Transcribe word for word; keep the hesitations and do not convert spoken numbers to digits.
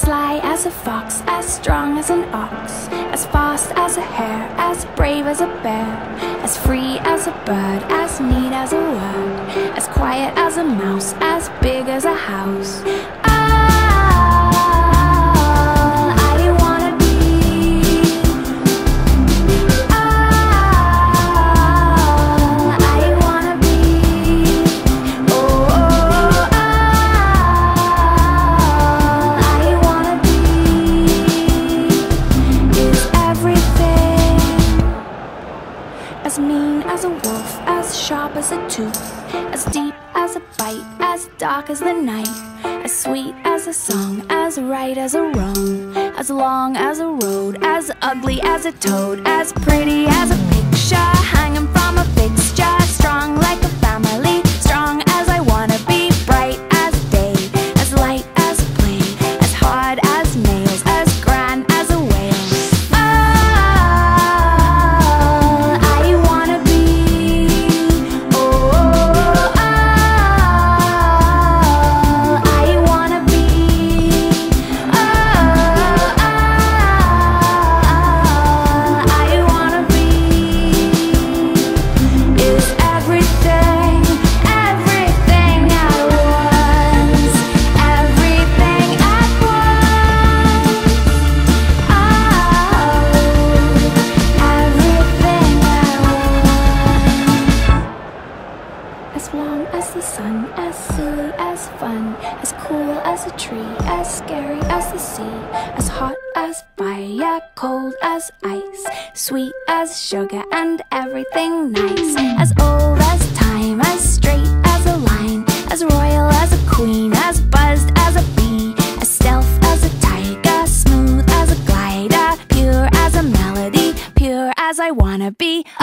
sly as a fox, as strong as an ox, as fast as a hare, as brave as a bear, as free as a bird, as neat as a word, as quiet as a mouse, as big as a house. As mean as a wolf, as sharp as a tooth, as deep as a bite, as dark as the night, as sweet as a song, as right as a wrong, as long as a road, as ugly as a toad, as pretty as a picture hanging from a fixture, strong like a family, strong as I wanna be, bright as day, as light as play, as hard as nails, as grand as a whale. As warm as the sun, as silly as fun, as cool as a tree, as scary as the sea, as hot as fire, cold as ice, sweet as sugar and everything nice, as old as time, as straight as a line, as royal as a queen, as buzzed as a bee, as stealth as a tiger, smooth as a glider, pure as a melody, pure as I wanna be.